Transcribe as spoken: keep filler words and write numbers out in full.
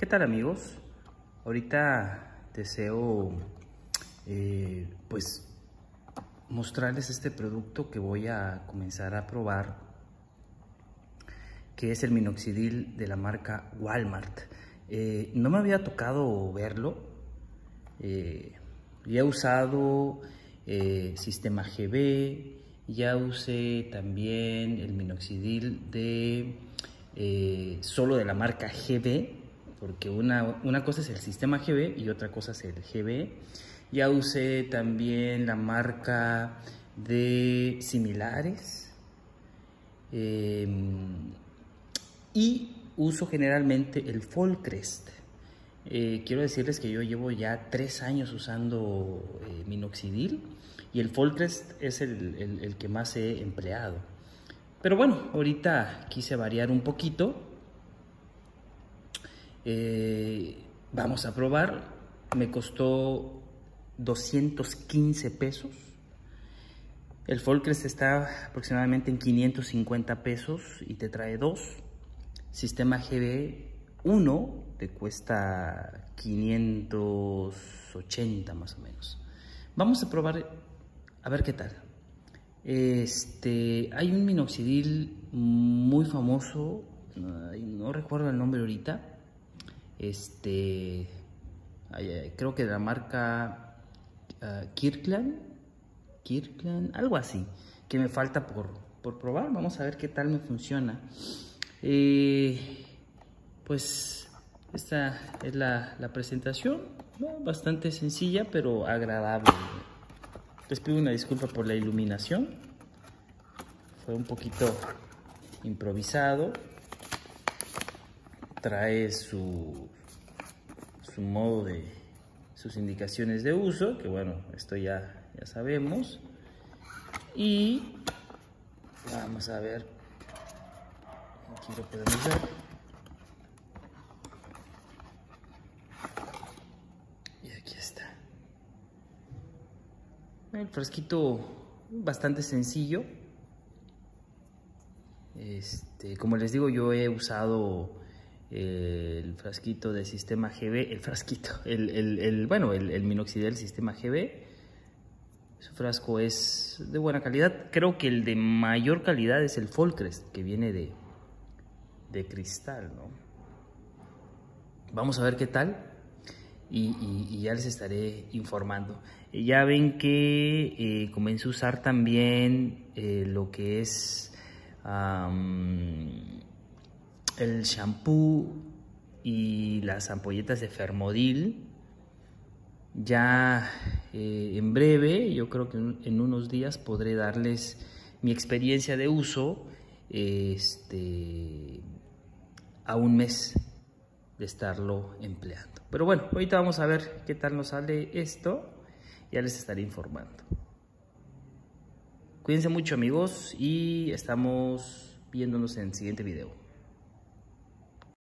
¿Qué tal, amigos? Ahorita deseo eh, pues mostrarles este producto que voy a comenzar a probar, que es el minoxidil de la marca Walmart. Eh, no me había tocado verlo. Eh, ya he usado eh, Sistema G B, ya usé también el minoxidil de eh, solo de la marca G B, porque una, una cosa es el Sistema G B y otra cosa es el G B. Ya usé también la marca de similares. Eh, y uso generalmente el Folcrest. Eh, quiero decirles que yo llevo ya tres años usando eh, minoxidil y el Folcrest es el, el, el que más he empleado. Pero bueno, ahorita quise variar un poquito. Eh, vamos a probar. Me costó doscientos quince pesos. El Folcrest está aproximadamente en quinientos cincuenta pesos y te trae dos. Sistema G B uno te cuesta quinientos ochenta más o menos. Vamos a probar a ver qué tal. Este, hay un minoxidil muy famoso, no recuerdo el nombre ahorita. Este, creo que de la marca uh, Kirkland, Kirkland, algo así, que me falta por, por probar. Vamos a ver qué tal me funciona. Eh, pues esta es la, la presentación, ¿no? Bastante sencilla pero agradable. Les pido una disculpa por la iluminación, fue un poquito improvisado. Trae su, su modo de, sus indicaciones de uso, que bueno, esto ya, ya sabemos. Y vamos a ver, aquí lo podemos ver. Y aquí está. El frasquito bastante sencillo. Este, como les digo, yo he usado el frasquito de Sistema G B, el frasquito, el, el, el bueno, el, el minoxidil del Sistema G B. Su frasco es de buena calidad. Creo que el de mayor calidad es el Folcrest, que viene de, de cristal, ¿no? Vamos a ver qué tal y, y, y ya les estaré informando. Ya ven que eh, comencé a usar también eh, lo que es um, el shampoo y las ampolletas de Fermodil. Ya eh, en breve, yo creo que en, en unos días podré darles mi experiencia de uso este, a un mes de estarlo empleando. Pero bueno, ahorita vamos a ver qué tal nos sale esto. Ya les estaré informando. Cuídense mucho, amigos, y estamos viéndonos en el siguiente video.